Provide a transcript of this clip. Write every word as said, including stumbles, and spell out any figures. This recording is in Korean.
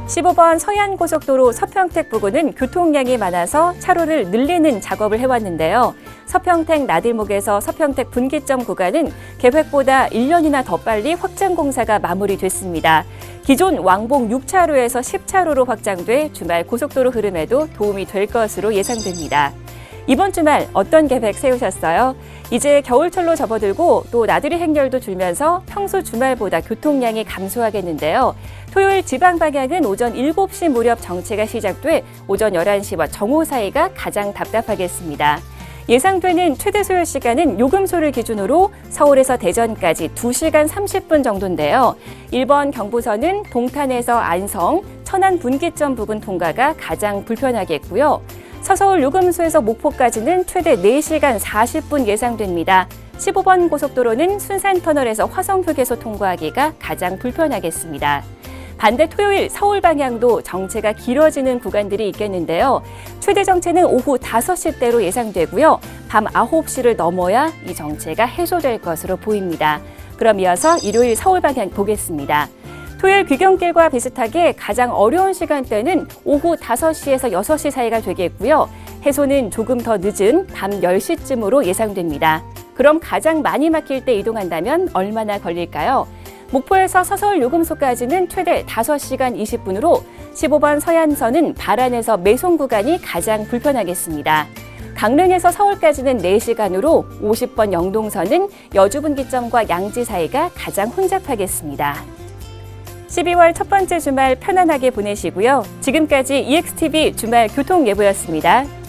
십오 번 서해안고속도로 서평택 부근은 교통량이 많아서 차로를 늘리는 작업을 해왔는데요. 서평택 나들목에서 서평택 분기점 구간은 계획보다 일 년이나 더 빨리 확장 공사가 마무리됐습니다. 기존 왕복 육 차로에서 십 차로로 확장돼 주말 고속도로 흐름에도 도움이 될 것으로 예상됩니다. 이번 주말 어떤 계획 세우셨어요? 이제 겨울철로 접어들고 또 나들이 행렬도 줄면서 평소 주말보다 교통량이 감소하겠는데요. 토요일 지방 방향은 오전 일곱 시 무렵 정체가 시작돼 오전 열한 시와 정오 사이가 가장 답답하겠습니다. 예상되는 최대 소요 시간은 요금소를 기준으로 서울에서 대전까지 두 시간 삼십 분 정도인데요. 일 번 경부선은 동탄에서 안성, 천안 분기점 부근 통과가 가장 불편하겠고요. 서서울 요금소에서 목포까지는 최대 네 시간 사십 분 예상됩니다. 십오 번 고속도로는 순산터널에서 화성휴게소 통과하기가 가장 불편하겠습니다. 반대 토요일 서울 방향도 정체가 길어지는 구간들이 있겠는데요. 최대 정체는 오후 다섯 시대로 예상되고요. 밤 아홉 시를 넘어야 이 정체가 해소될 것으로 보입니다. 그럼 이어서 일요일 서울 방향 보겠습니다. 토요일 귀경길과 비슷하게 가장 어려운 시간대는 오후 다섯 시에서 여섯 시 사이가 되겠고요. 해소는 조금 더 늦은 밤 열 시쯤으로 예상됩니다. 그럼 가장 많이 막힐 때 이동한다면 얼마나 걸릴까요? 목포에서 서서울 요금소까지는 최대 다섯 시간 이십 분으로 십오 번 서해안선은 발안에서 매송 구간이 가장 불편하겠습니다. 강릉에서 서울까지는 네 시간으로 오십 번 영동선은 여주분기점과 양지 사이가 가장 혼잡하겠습니다. 십이월 첫 번째 주말 편안하게 보내시고요. 지금까지 이엑스티비 주말 교통예보였습니다.